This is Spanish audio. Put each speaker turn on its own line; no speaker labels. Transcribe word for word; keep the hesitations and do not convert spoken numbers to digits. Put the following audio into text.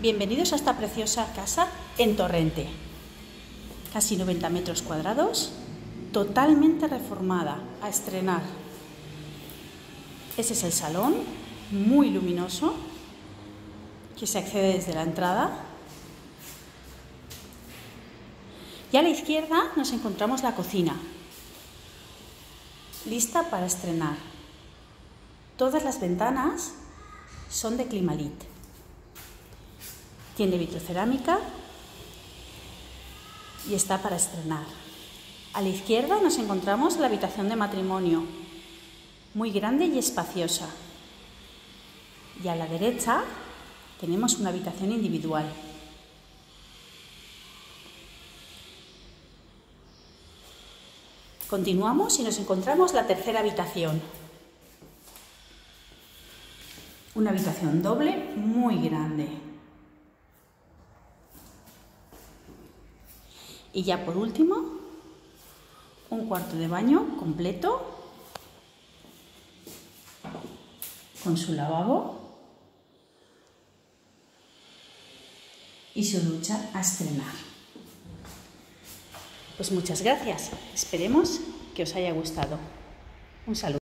Bienvenidos a esta preciosa casa en Torrente. Casi noventa metros cuadrados, totalmente reformada, a estrenar. Ese es el salón, muy luminoso, que se accede desde la entrada. Y a la izquierda nos encontramos la cocina, lista para estrenar. Todas las ventanas son de Climalit. Tiene vitrocerámica y está para estrenar. A la izquierda nos encontramos la habitación de matrimonio, muy grande y espaciosa. Y a la derecha tenemos una habitación individual. Continuamos y nos encontramos la tercera habitación. Una habitación doble muy grande. Y ya por último, un cuarto de baño completo, con su lavabo y su ducha a estrenar. Pues muchas gracias. Esperemos que os haya gustado. Un saludo.